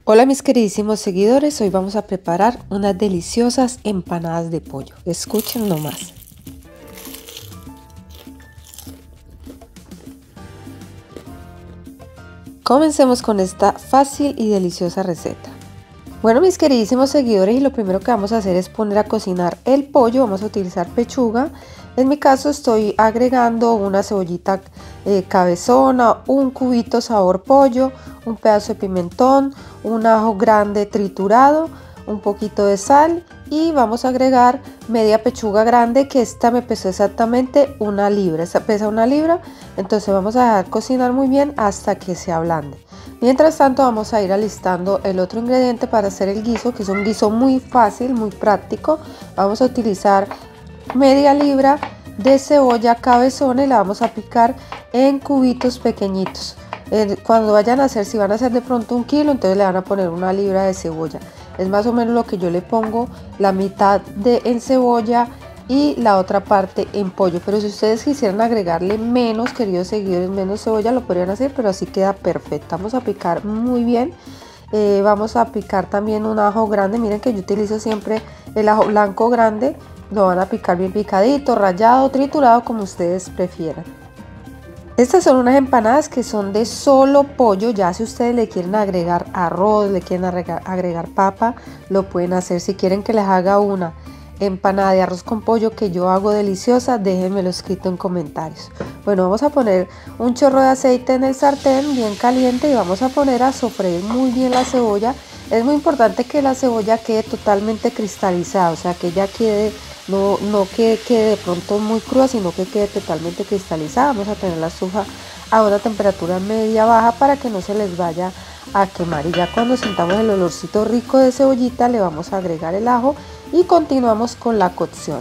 Hola mis queridísimos seguidores, hoy vamos a preparar unas deliciosas empanadas de pollo. Escuchen nomás. Comencemos con esta fácil y deliciosa receta. Bueno mis queridísimos seguidores, y lo primero que vamos a hacer es poner a cocinar el pollo. Vamos a utilizar pechuga. En mi caso estoy agregando una cebollita cabezona, un cubito sabor pollo, un pedazo de pimentón, un ajo grande triturado, un poquito de sal y vamos a agregar media pechuga grande, que esta me pesó exactamente 1 libra. Esta pesa 1 libra, entonces vamos a dejar cocinar muy bien hasta que se ablande. Mientras tanto vamos a ir alistando el otro ingrediente para hacer el guiso, que es un guiso muy fácil, muy práctico. Vamos a utilizar media libra de cebolla cabezona y la vamos a picar en cubitos pequeñitos. Cuando vayan a hacer, si van a hacer de pronto 1 kilo, entonces le van a poner 1 libra de cebolla. Es más o menos lo que yo le pongo, la mitad en cebolla y la otra parte en pollo. Pero si ustedes quisieran agregarle menos, queridos seguidores, menos cebolla, lo podrían hacer, pero así queda perfecto. Vamos a picar muy bien. Vamos a picar también un ajo grande. Miren que yo utilizo siempre el ajo blanco grande. Lo van a picar bien picadito, rallado, triturado, como ustedes prefieran. Estas son unas empanadas que son de solo pollo. Ya si ustedes le quieren agregar arroz, le quieren agregar papa, lo pueden hacer. Si quieren que les haga una empanada de arroz con pollo que yo hago deliciosa, déjenmelo escrito en comentarios. Bueno, vamos a poner un chorro de aceite en el sartén bien caliente y vamos a poner a sofreír muy bien la cebolla. Es muy importante que la cebolla quede totalmente cristalizada, o sea que ella quede, no que quede de pronto muy cruda, sino que quede totalmente cristalizada. Vamos a tener la estufa a una temperatura media baja para que no se les vaya a quemar, y ya cuando sintamos el olorcito rico de cebollita le vamos a agregar el ajo y continuamos con la cocción.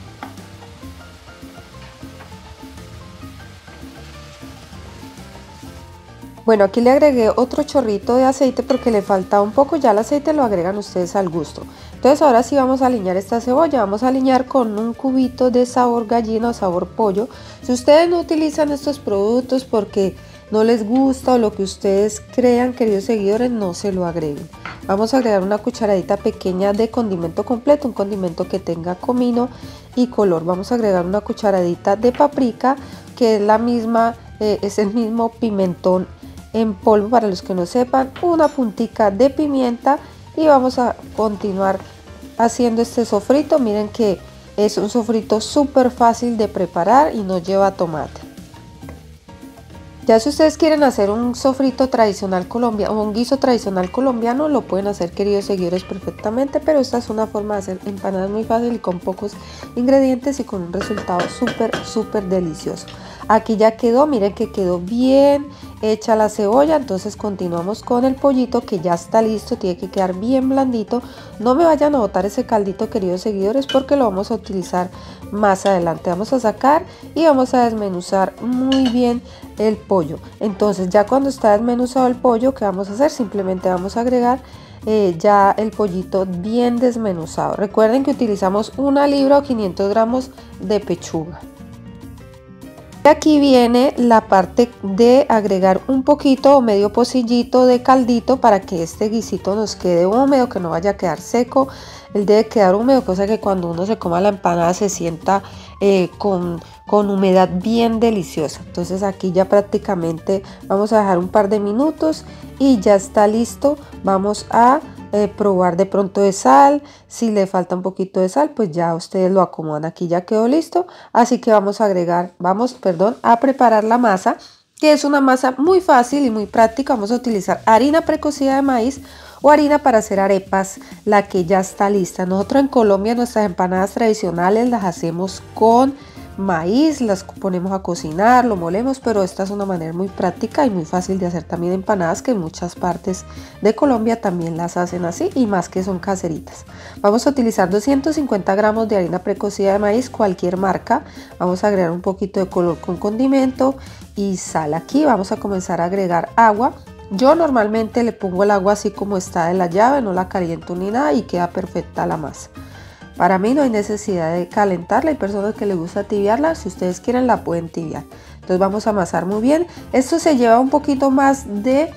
Bueno, aquí le agregué otro chorrito de aceite porque le falta un poco. Ya el aceite lo agregan ustedes al gusto. Entonces ahora sí vamos a aliñar esta cebolla. Vamos a aliñar con un cubito de sabor gallina o sabor pollo. Si ustedes no utilizan estos productos porque no les gusta o lo que ustedes crean, queridos seguidores, no se lo agreguen. Vamos a agregar una cucharadita pequeña de condimento completo, un condimento que tenga comino y color. Vamos a agregar una cucharadita de paprika, que es la misma, es el mismo pimentón en polvo para los que no sepan, una puntica de pimienta, y vamos a continuar haciendo este sofrito. Miren que es un sofrito súper fácil de preparar y no lleva tomate. Ya si ustedes quieren hacer un sofrito tradicional colombiano o un guiso tradicional colombiano, lo pueden hacer, queridos seguidores, perfectamente, pero esta es una forma de hacer empanadas muy fácil y con pocos ingredientes y con un resultado súper delicioso. Aquí ya quedó, miren que quedó bien hecha la cebolla. Entonces continuamos con el pollito, que ya está listo, tiene que quedar bien blandito. No me vayan a botar ese caldito, queridos seguidores, porque lo vamos a utilizar más adelante. Vamos a sacar y vamos a desmenuzar muy bien el pollo. Entonces ya cuando está desmenuzado el pollo, ¿qué vamos a hacer? Simplemente vamos a agregar ya el pollito bien desmenuzado. Recuerden que utilizamos 1 libra o 500 gramos de pechuga. Y aquí viene la parte de agregar un poquito o medio pocillito de caldito para que este guisito nos quede húmedo, que no vaya a quedar seco. Él debe quedar húmedo, cosa que cuando uno se coma la empanada se sienta con humedad bien deliciosa. Entonces aquí ya prácticamente vamos a dejar un par de minutos y ya está listo. Vamos a probar de pronto de sal. Si le falta un poquito de sal, pues ya ustedes lo acomodan. Aquí ya quedó listo, así que vamos a preparar la masa, que es una masa muy fácil y muy práctica. Vamos a utilizar harina precocida de maíz o harina para hacer arepas, la que ya está lista. Nosotros en Colombia nuestras empanadas tradicionales las hacemos con maíz, las ponemos a cocinar, lo molemos, pero esta es una manera muy práctica y muy fácil de hacer también empanadas, que en muchas partes de Colombia también las hacen así, y más que son caseritas. Vamos a utilizar 250 gramos de harina precocida de maíz, cualquier marca. Vamos a agregar un poquito de color con condimento y sal. Aquí vamos a comenzar a agregar agua. Yo normalmente le pongo el agua así como está de la llave, no la caliento ni nada, y queda perfecta la masa. Para mí no hay necesidad de calentarla. Hay personas que les gusta tibiarla. Si ustedes quieren la pueden tibiar. Entonces vamos a amasar muy bien. Esto se lleva un poquito más de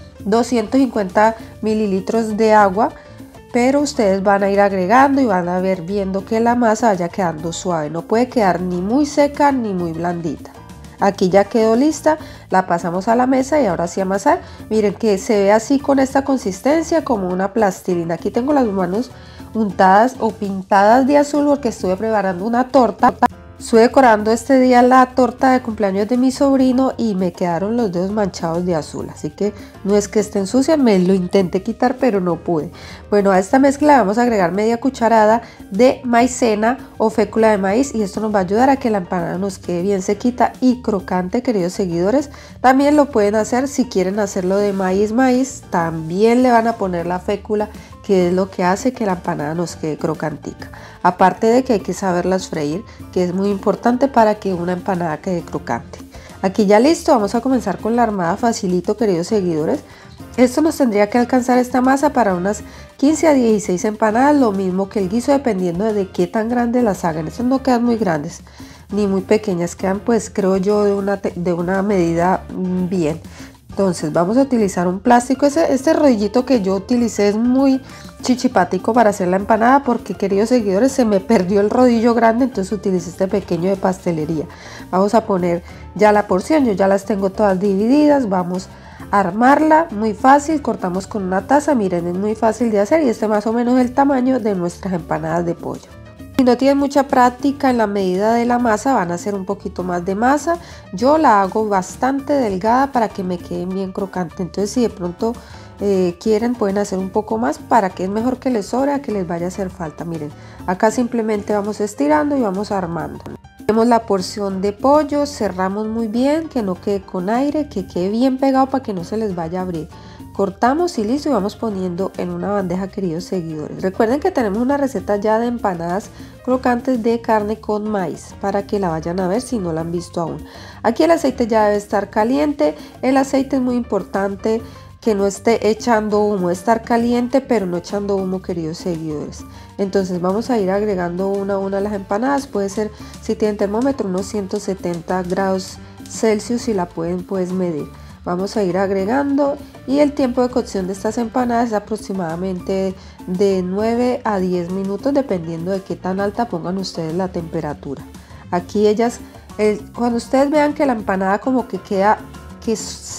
250 mililitros de agua, pero ustedes van a ir agregando y van a ver viendo que la masa vaya quedando suave. No puede quedar ni muy seca ni muy blandita. Aquí ya quedó lista, la pasamos a la mesa y ahora sí amasar. Miren que se ve así con esta consistencia como una plastilina. Aquí tengo las manos untadas o pintadas de azul porque estuve preparando una torta. Estuve decorando este día la torta de cumpleaños de mi sobrino y me quedaron los dedos manchados de azul, así que no es que estén sucias, me lo intenté quitar pero no pude. Bueno, a esta mezcla vamos a agregar media cucharada de maicena o fécula de maíz y esto nos va a ayudar a que la empanada nos quede bien sequita y crocante, queridos seguidores. También lo pueden hacer si quieren hacerlo de maíz, también le van a poner la fécula, que es lo que hace que la empanada nos quede crocantica. Aparte de que hay que saberlas freír, que es muy importante para que una empanada quede crocante. Aquí ya listo, vamos a comenzar con la armada facilito, queridos seguidores. Esto nos tendría que alcanzar esta masa para unas 15 a 16 empanadas, lo mismo que el guiso dependiendo de qué tan grandes las hagan. Estas no quedan muy grandes ni muy pequeñas, quedan pues creo yo de una medida bien. Entonces vamos a utilizar un plástico, este rodillito que yo utilicé es muy chichipático para hacer la empanada porque, queridos seguidores, se me perdió el rodillo grande, entonces utilicé este pequeño de pastelería. Vamos a poner ya la porción, yo ya las tengo todas divididas, vamos a armarla, muy fácil, cortamos con una taza, miren, es muy fácil de hacer y este más o menos es el tamaño de nuestras empanadas de pollo. Si no tienen mucha práctica en la medida de la masa, van a hacer un poquito más de masa. Yo la hago bastante delgada para que me queden bien crocante. Entonces, si de pronto quieren, pueden hacer un poco más para que es mejor que les sobre a que les vaya a hacer falta. Miren, acá simplemente vamos estirando y vamos armando. Tenemos la porción de pollo, cerramos muy bien, que no quede con aire, que quede bien pegado para que no se les vaya a abrir. Cortamos y listo, y vamos poniendo en una bandeja, queridos seguidores. Recuerden que tenemos una receta ya de empanadas crocantes de carne con maíz para que la vayan a ver si no la han visto aún. Aquí el aceite ya debe estar caliente. El aceite es muy importante que no esté echando humo, estar caliente pero no echando humo, queridos seguidores. Entonces vamos a ir agregando una a una las empanadas. Puede ser, si tienen termómetro, unos 170 grados Celsius y la pueden pues medir. Vamos a ir agregando y el tiempo de cocción de estas empanadas es aproximadamente de 9 a 10 minutos dependiendo de qué tan alta pongan ustedes la temperatura. Aquí ellas, cuando ustedes vean que la empanada como que queda, que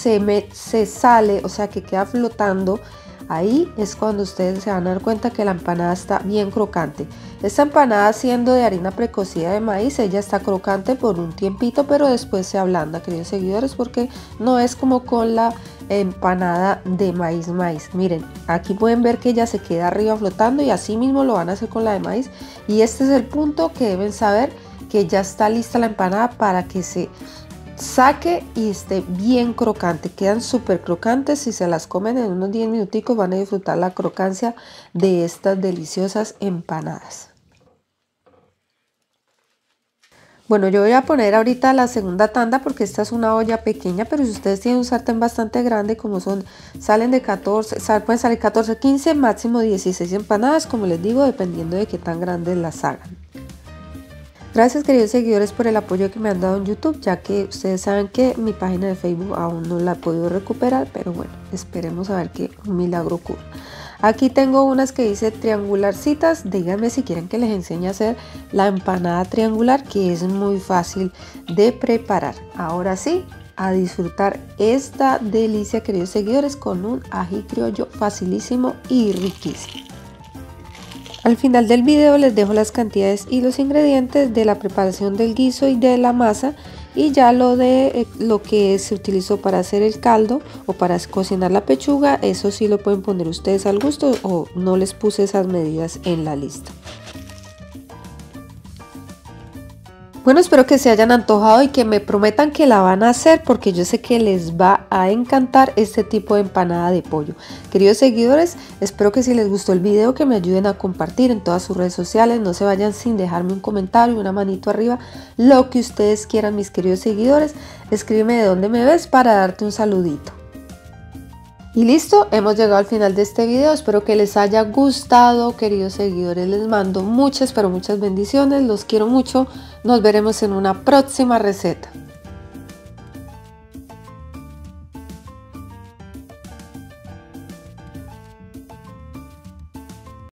se sale, o sea que queda flotando, ahí es cuando ustedes se van a dar cuenta que la empanada está bien crocante. Esta empanada, siendo de harina precocida de maíz, ella está crocante por un tiempito, pero después se ablanda, queridos seguidores, porque no es como con la empanada de maíz. Miren, aquí pueden ver que ella se queda arriba flotando y así mismo lo van a hacer con la de maíz. Y este es el punto que deben saber, que ya está lista la empanada para que se saque y esté bien crocante. Quedan súper crocantes. Si se las comen en unos 10 minuticos van a disfrutar la crocancia de estas deliciosas empanadas. Bueno, yo voy a poner ahorita la segunda tanda porque esta es una olla pequeña, pero si ustedes tienen un sartén bastante grande, como salen de 14, pueden salir 14, 15, máximo 16 empanadas, como les digo, dependiendo de qué tan grandes las hagan. Gracias, queridos seguidores, por el apoyo que me han dado en YouTube, ya que ustedes saben que mi página de Facebook aún no la he podido recuperar, pero bueno, esperemos a ver que un milagro ocurra. Aquí tengo unas que dice triangularcitas, díganme si quieren que les enseñe a hacer la empanada triangular, que es muy fácil de preparar. Ahora sí, a disfrutar esta delicia, queridos seguidores, con un ají criollo facilísimo y riquísimo. Al final del video les dejo las cantidades y los ingredientes de la preparación del guiso y de la masa, y ya lo que se utilizó para hacer el caldo o para cocinar la pechuga, eso sí lo pueden poner ustedes al gusto, o no les puse esas medidas en la lista. Bueno, espero que se hayan antojado y que me prometan que la van a hacer, porque yo sé que les va a encantar este tipo de empanada de pollo. Queridos seguidores, espero que si les gustó el video que me ayuden a compartir en todas sus redes sociales. No se vayan sin dejarme un comentario, una manito arriba, lo que ustedes quieran, mis queridos seguidores. Escríbeme de dónde me ves para darte un saludito. Y listo, hemos llegado al final de este video. Espero que les haya gustado, queridos seguidores. Les mando muchas, pero muchas bendiciones. Los quiero mucho. Nos veremos en una próxima receta.